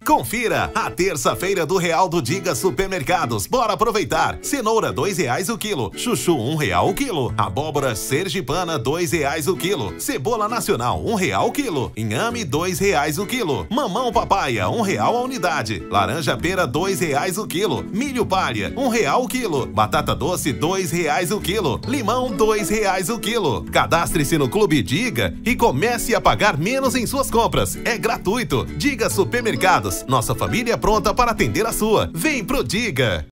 Confira a terça-feira do Real do Diga Supermercados. Bora aproveitar. Cenoura, R$2 o quilo. Chuchu, R$1 o quilo. Abóbora sergipana, R$2 o quilo. Cebola nacional, R$1 o quilo. Inhame, R$2 o quilo. Mamão papaya, R$1 a unidade. Laranja pera, R$2 o quilo. Milho palha, R$1 o quilo. Batata doce, R$2 o quilo. Limão, R$2 o quilo. Cadastre-se no Clube Diga e comece a pagar menos em suas compras. É gratuito. Diga Supermercados. Nossa família é pronta para atender a sua. Vem pro Diga!